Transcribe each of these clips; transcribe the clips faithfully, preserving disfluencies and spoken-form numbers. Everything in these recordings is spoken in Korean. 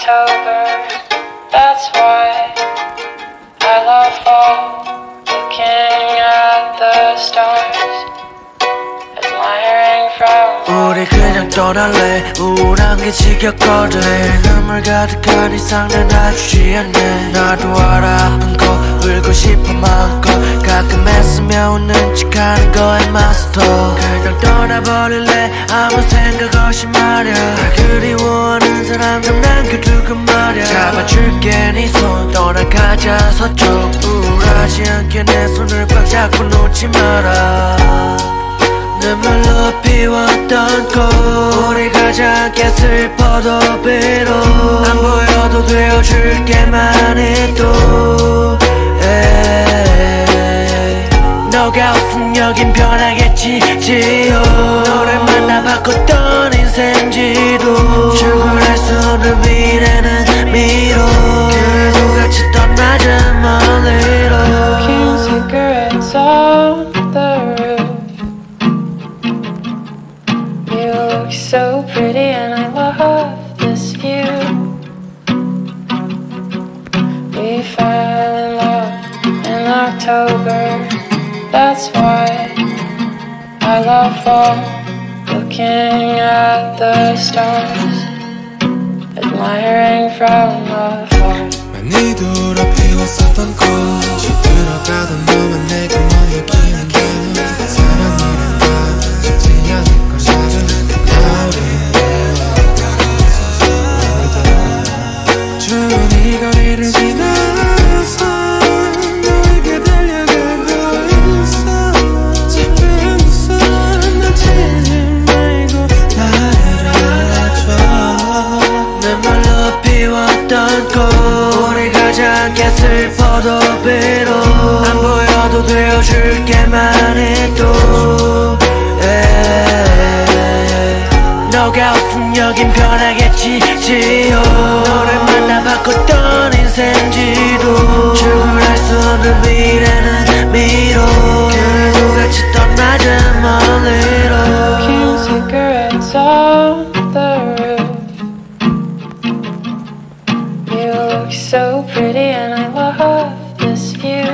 October. That's why I love fall, looking at the stars, admiring from. 우리 그냥 떠날래. 우울한 게 지겹거든. 눈물 가득한 이상 난 놔주지 않네. 나도 알아 아픈 거 울고 싶어 마음껏 가끔 애쓰며 웃는 척하는 거에 마스터. 그냥 떠나버릴래 아무 생각 없이 말야. 날 그리워하는 사람들 남겨두고 말야. 잡아줄게 네 손 떠나가자 서쪽. 우울하지 않게 내 손을 꽉 잡고 놓지 마라. 눈물로 피웠던 꽃 우리 가장 슬퍼도 비로 안 보여도 되어줄게만 해도 너가 없음 여긴 변하겠지 지요. 너를 만나 바꿨던 인생지도 출근할 수 없는 미래는 미로. 그래도 같이 떠나자 멀리로. Smoking cigarettes on the roof. You look so pretty and I love this view. We fell in love in October. That's why I love fall, looking at the stars, admiring from afar. 많이 돌아 피웠었던 꽃이 들어가던 너만 내게 머물기는 게 사랑이란 건 쉽지 않을 걸 사랑은 우리 추운 이 거리를 지나서 너에게 달려가고 있어. 작은 우선 놓치지 말고 나를 안아줘. 눈물로 피웠던 꽃 우리 가장 슬퍼도 비로 안 보여도 되어줄게만 해도 너가 없음 여긴 변하겠지 지요. 너를 만나 바꿨던 인생지도 출근할 수 없는 미래는 미로. 그래도 같이 떠나자 멀리로. Smoking cigarettes on the roof. You look so pretty and I love this view.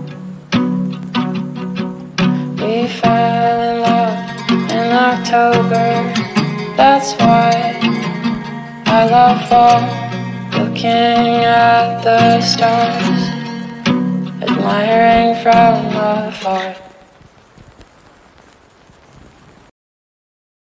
We fell in love in October. That's why I love fall, looking at the stars, admiring from afar.